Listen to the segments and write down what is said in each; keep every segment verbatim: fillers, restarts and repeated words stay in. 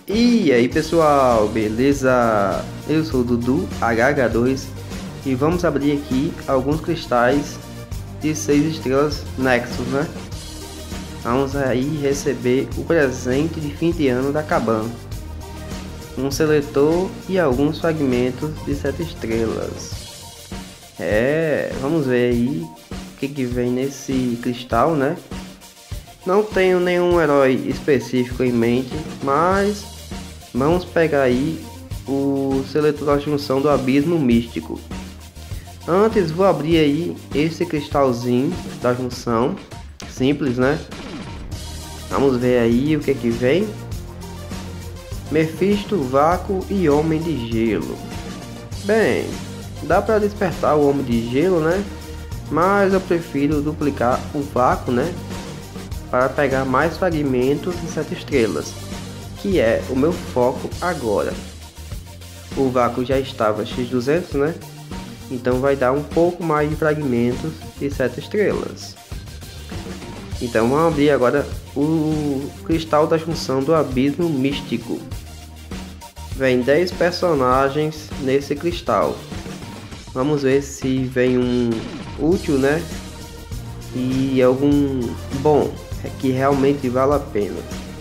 E aí pessoal, beleza? Eu sou o Dudu H H dois e vamos abrir aqui alguns cristais de seis estrelas Nexus, né? Vamos aí receber o presente de fim de ano da Kabam, um seletor e alguns fragmentos de sete estrelas. É, vamos ver aí o que, que vem nesse cristal, né? Não tenho nenhum herói específico em mente, mas vamos pegar aí o seletor da junção do abismo místico. Antes vou abrir aí esse cristalzinho da junção, simples, né? Vamos ver aí o que que vem. Mephisto, Vácuo e Homem de Gelo. Bem, dá para despertar o Homem de Gelo, né? Mas eu prefiro duplicar o Vácuo, né? Para pegar mais fragmentos de sete estrelas, que é o meu foco agora. O Vácuo já estava X duzentos, né? Então vai dar um pouco mais de fragmentos de sete estrelas. Então vamos abrir agora o cristal da junção do abismo místico. Vem dez personagens nesse cristal. Vamos ver se vem um útil, né? E algum bom, que realmente vale a pena.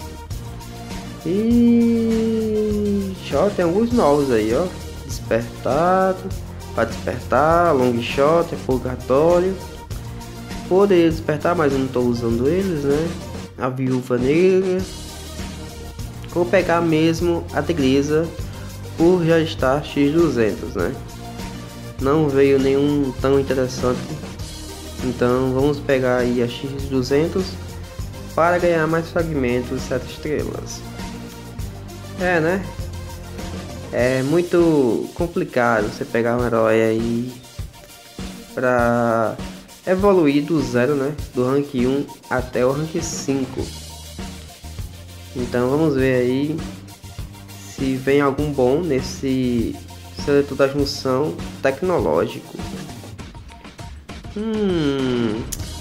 E só tem alguns novos aí, ó. Despertado, para despertar, long shot, purgatório. Poderia despertar, mas eu não estou usando eles, né? A viúva negra. Vou pegar mesmo a tigresa por já estar X duzentos, né? Não veio nenhum tão interessante. Então vamos pegar aí a X duzentos para ganhar mais fragmentos de sete estrelas. É, né? É muito complicado você pegar um herói aí para evoluir do zero, né? Do rank um até o rank cinco. Então vamos ver aí se vem algum bom nesse seletor da junção tecnológico. Hum.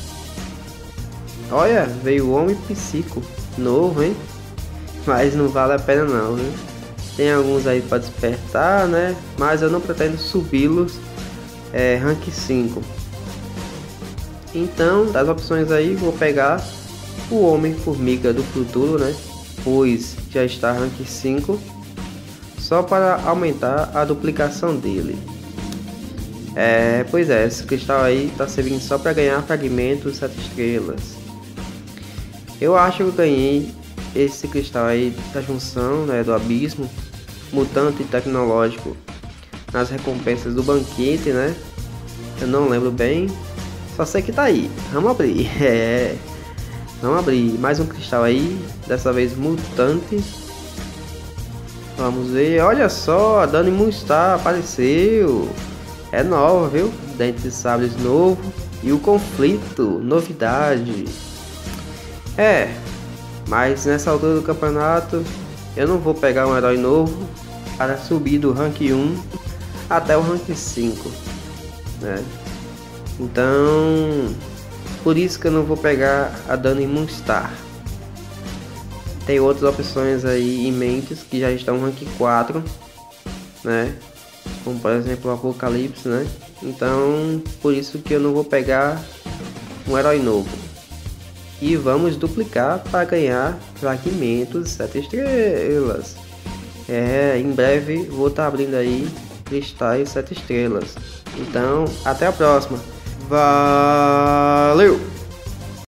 Olha, veio o Homem Psico novo, hein? Mas não vale a pena não, né? Tem alguns aí para despertar, né? Mas eu não pretendo subi-los é, rank cinco. Então, das opções aí, vou pegar o Homem Formiga do Futuro, né? Pois já está rank cinco, só para aumentar a duplicação dele. É, pois é, esse cristal aí tá servindo só para ganhar fragmentos sete estrelas. Eu acho que eu ganhei esse cristal aí da junção, né, do abismo mutante tecnológico nas recompensas do banquete, né? Eu não lembro bem, só sei que tá aí. Vamos abrir. É, vamos abrir mais um cristal aí, dessa vez mutante. Vamos ver, olha só, a Dani Moonstar apareceu. É nova, viu? Dentes de Sabres novo. E o conflito, novidade. É, mas nessa altura do campeonato eu não vou pegar um herói novo para subir do rank um até o rank cinco, né? Então, por isso que eu não vou pegar a Dani Moonstar. Tem outras opções aí em mente que já estão rank quatro, né? Como por exemplo o Apocalipse, né? Então por isso que eu não vou pegar um herói novo. E vamos duplicar para ganhar fragmentos sete estrelas. É, em breve vou estar tá abrindo aí cristais sete estrelas. Então até a próxima. Valeu!